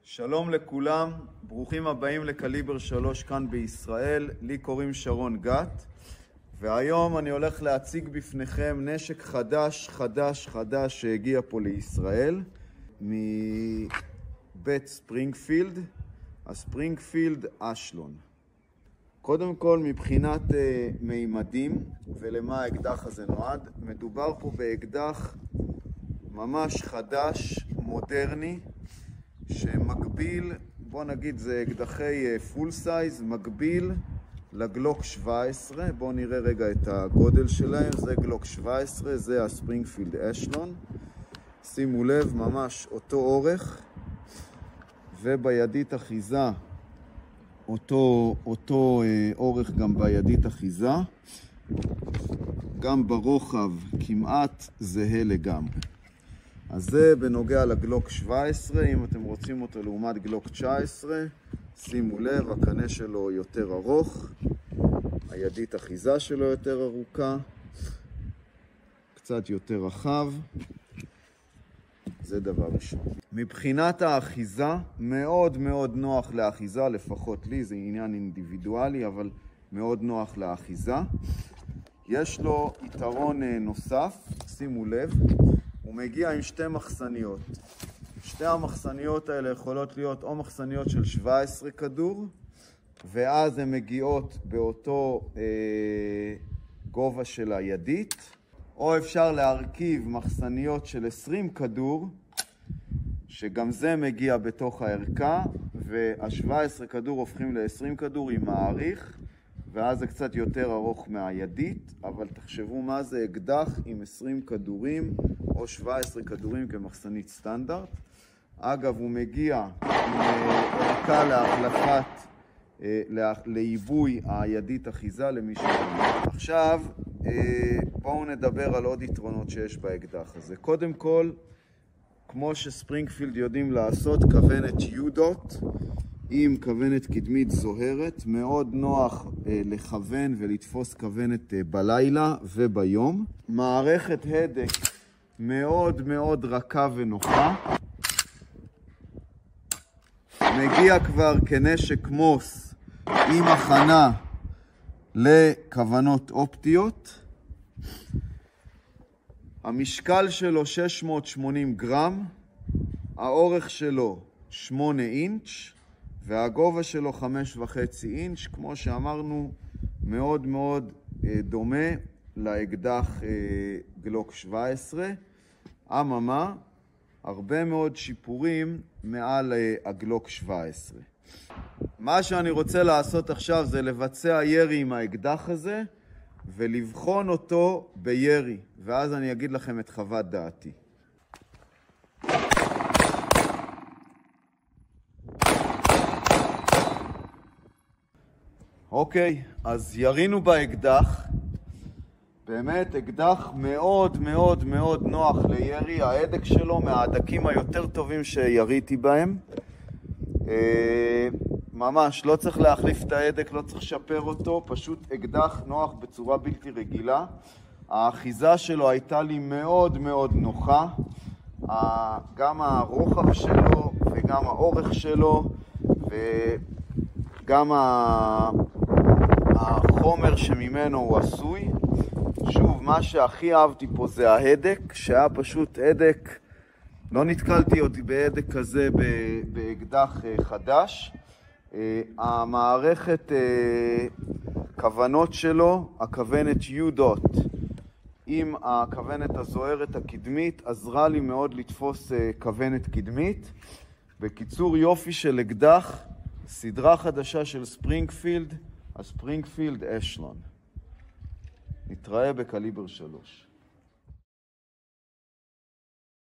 שלום לכולם, ברוכים הבאים לקליבר 3 כאן בישראל. לי קוראים שרון גת, והיום אני הולך להציג בפניכם נשק חדש שהגיע פה לישראל מבית ספרינגפילד, הספרינגפילד אשלון. קודם כל מבחינת מימדים ולמה האקדח הזה נועד, מדובר פה באקדח ממש חדש, מודרני, שמקביל, בוא נגיד זה אקדחי פול סייז, מקביל לגלוק 17. בואו נראה רגע את הגודל שלהם. זה גלוק 17, זה הספרינגפילד אשלון. שימו לב, ממש אותו אורך, ובידית אחיזה אותו אורך גם בידית אחיזה, גם ברוחב כמעט זהה לגמרי. אז זה בנוגע לגלוק 17. אם אתם רוצים אותו לעומת גלוק 19, שימו לב, הקנה שלו יותר ארוך, הידית אחיזה שלו יותר ארוכה, קצת יותר רחב. זה דבר ראשון. מבחינת האחיזה, מאוד נוח לאחיזה, לפחות לי, זה עניין אינדיבידואלי, אבל מאוד נוח לאחיזה. יש לו יתרון נוסף, שימו לב, הוא מגיע עם שתי מחסניות. שתי המחסניות האלה יכולות להיות או מחסניות של 17 כדור, ואז הן מגיעות באותו גובה של הידית, או אפשר להרכיב מחסניות של 20 כדור, שגם זה מגיע בתוך הערכה, וה-17 כדור הופכים ל-20 כדור עם מעריך, ואז זה קצת יותר ארוך מהידית, אבל תחשבו מה זה אקדח עם 20 כדורים או 17 כדורים כמחסנית סטנדרט. אגב, הוא מגיע עם ערכה להחלפת, לעיבוי הידית אחיזה למי שרוצה. עכשיו, בואו נדבר על עוד יתרונות שיש באקדח הזה. קודם כל, כמו שספרינגפילד יודעים לעשות, כוונת U-Dot עם כוונת קדמית זוהרת. מאוד נוח לכוון ולתפוס כוונת בלילה וביום. מערכת הדק מאוד רכה ונוחה. מגיע כבר כנשק מוס עם הכנה לכוונות אופטיות. המשקל שלו 680 גרם, האורך שלו 8 אינץ' והגובה שלו 5.5 אינץ'. כמו שאמרנו, מאוד דומה לאקדח גלוק 17. אממה, הרבה מאוד שיפורים מעל הגלוק 17. מה שאני רוצה לעשות עכשיו זה לבצע ירי עם האקדח הזה ולבחון אותו בירי, ואז אני אגיד לכם את חוות דעתי. אוקיי, אז ירינו באקדח. באמת אקדח מאוד נוח לירי. ההדק שלו מההדקים היותר טובים שיריתי בהם. ממש לא צריך להחליף את ההדק, לא צריך לשפר אותו, פשוט אקדח נוח בצורה בלתי רגילה. האחיזה שלו הייתה לי מאוד נוחה, גם הרוחב שלו וגם האורך שלו וגם החומר שממנו הוא עשוי. שוב, מה שהכי אהבתי פה זה ההדק, שהיה פשוט הדק, לא נתקלתי עוד בהדק כזה באקדח חדש. המערכת כוונות שלו, הכוונת U-Dot עם הכוונת הזוהרת הקדמית, עזרה לי מאוד לתפוס כוונת קדמית. בקיצור, יופי של אקדח, סדרה חדשה של ספרינגפילד, הספרינגפילד אשלון. נתראה בקליבר 3.